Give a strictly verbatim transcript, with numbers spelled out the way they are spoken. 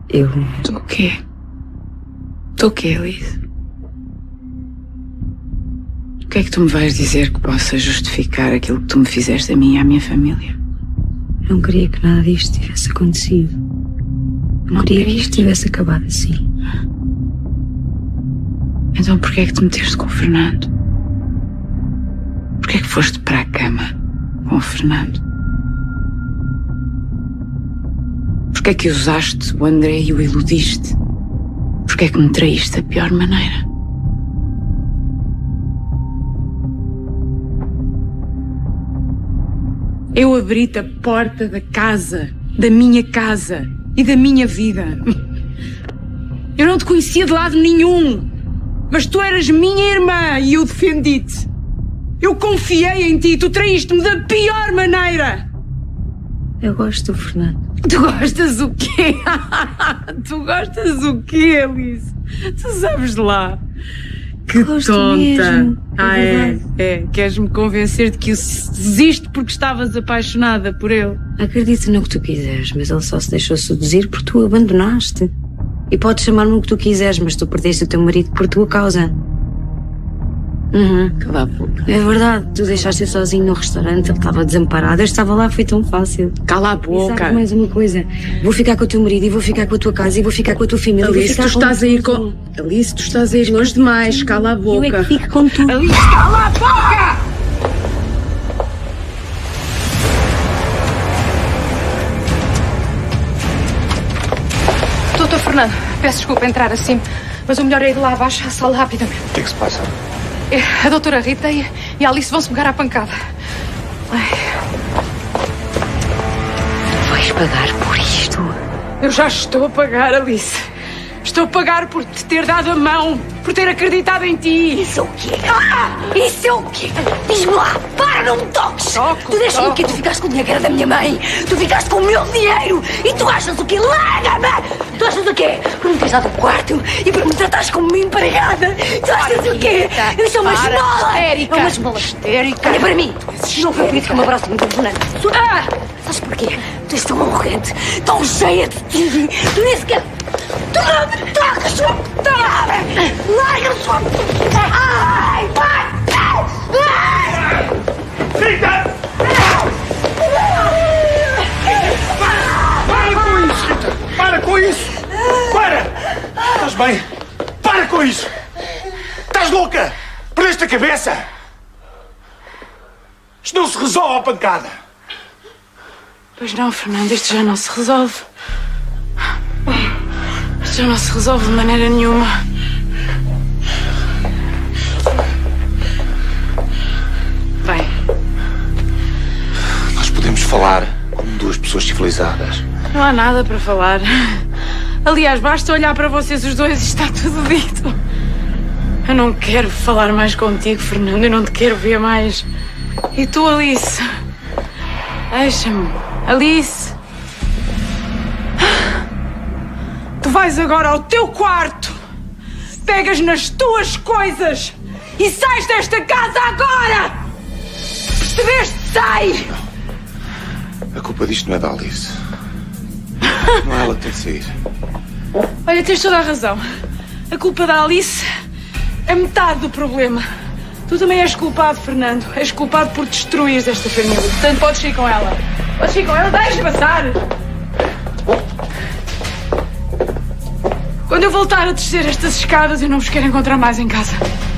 Eu... Tu o quê? Tu o quê, Alice? O que é que tu me vais dizer que possa justificar aquilo que tu me fizeste a mim e à minha família? Não queria que nada disto tivesse acontecido. Não, não queria que isto tivesse acabado assim. Então porquê é que te meteste com o Fernando? Porquê é que foste para a cama com o Fernando? Porquê é que usaste o André e o iludiste? Porquê é que me traíste da pior maneira? Eu abri-te a porta da casa, da minha casa e da minha vida. Eu não te conhecia de lado nenhum, mas tu eras minha irmã e eu defendi-te. Eu confiei em ti e tu traíste-me da pior maneira. Eu gosto do Fernando. Tu gostas o quê? Tu gostas o quê, Alice? Tu sabes lá. Que gosto tonta. Mesmo, ah, é, é, é. Queres-me convencer de que eu desisto porque estavas apaixonada por ele? Acredito no que tu quiseres, mas ele só se deixou seduzir porque tu o abandonaste. E podes chamar-me o que tu quiseres, mas tu perdeste o teu marido por tua causa. Uhum. Cala a boca. É verdade, tu deixaste-o sozinho no restaurante, ele estava desamparado, eu estava lá, foi tão fácil. Cala a boca. E sabe mais uma coisa, vou ficar com o teu marido e vou ficar com a tua casa e vou ficar com a tua família. Alice, tu estás a ir com... Alice, tu estás a ir longe demais, cala a boca. Eu é que fico com tu. Alice, cala a boca! Doutor Fernando, peço desculpa entrar assim, mas o melhor é ir lá abaixo à sala rapidamente. O que é que se passa? A doutora Rita e a Alice vão-se pegar à pancada. Ai. Vais pagar por isto. Eu já estou a pagar, Alice. Estou a pagar por te ter dado a mão, por ter acreditado em ti. Isso é o quê? Ah! Isso é o quê? Diz-me lá, para, não me toques! Toco, tu deixas-me o quê? toco. Tu ficaste com o dinheiro que era da minha mãe! Tu ficaste com o meu dinheiro! E tu achas o quê? Larga-me! Tu achas o quê? Por me teres dado o quarto e por me tratares como uma empregada! Tu achas o quê? Eu sou uma esmola! Histérica! É uma esmola! Histérica! Olha para mim! Não acredito que me abraço muito Fernando! Ah! Sabes porquê? Tu és tão arrogante, tão cheia de ti! Tu nem sequer... Tu não me tocas, sua putada! Larga-me, sua puta! Ai, vai! Ai! Rita! Para com isso, Rita! Para com isso! Para! Estás bem? Para com isso! Estás louca? Perdeste a cabeça? Isto não se resolve à pancada! Pois não, Fernando, isto já não se resolve. Isto já não se resolve de maneira nenhuma. Bem, Nós podemos falar como duas pessoas civilizadas. não há nada para falar. Aliás, basta olhar para vocês os dois e está tudo dito. Eu não quero falar mais contigo, Fernando. Eu não te quero ver mais. E tu, Alice? Deixa-me. Alice? Tu vais agora ao teu quarto, pegas nas tuas coisas e sais desta casa agora! Percebeste? Sai! A culpa disto não é da Alice. Não é ela que tem de sair. Olha, tens toda a razão. A culpa da Alice é metade do problema. Tu também és culpado, Fernando. És culpado por destruir esta família. Portanto, podes ir com ela. Podes ir com ela. Deixa passar. Quando eu voltar a descer estas escadas, eu não vos quero encontrar mais em casa.